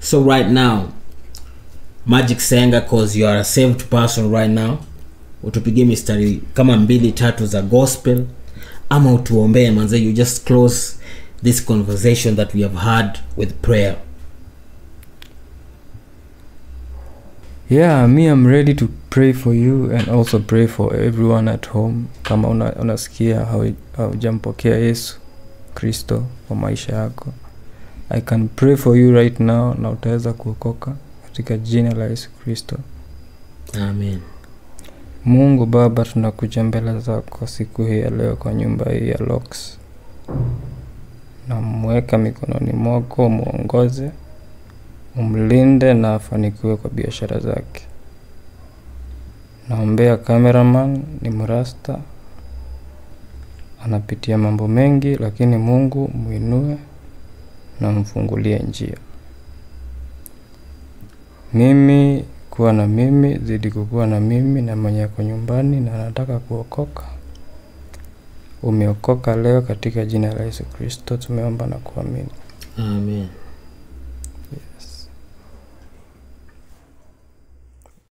So right now, Majix Enga, cause you are a saved person right now, utupige mistari kama 2-3 za gospel ama utuombee manze. You just close this conversation that we have had with prayer. Yeah, me, I'm ready to pray for you and also pray for everyone at home. Kama unasikia haujampokea Yesu Kristo kwa maisha yako, I can pray for you right now na utaweza kuokoka katika jina la Yesu Kristo. Amen. Mungu Baba, tunakuja mbele zako siku hii ya leo kwa nyumba hii ya Locks. Na mweka mikononi mwako, muongoze, umlinde na afanikiwe kwa biashara zake. Naombea cameraman, ni mrasta, anapitia mambo mengi, lakini Mungu muinue na mfungulie njia. Mimi kuwa na mimi, zidi kukuwa na mimi na mwenye yako nyumbani na nataka kuokoka. Umeokoka leo katika jina la Yesu Kristo tumeomba na kuamini. Amen.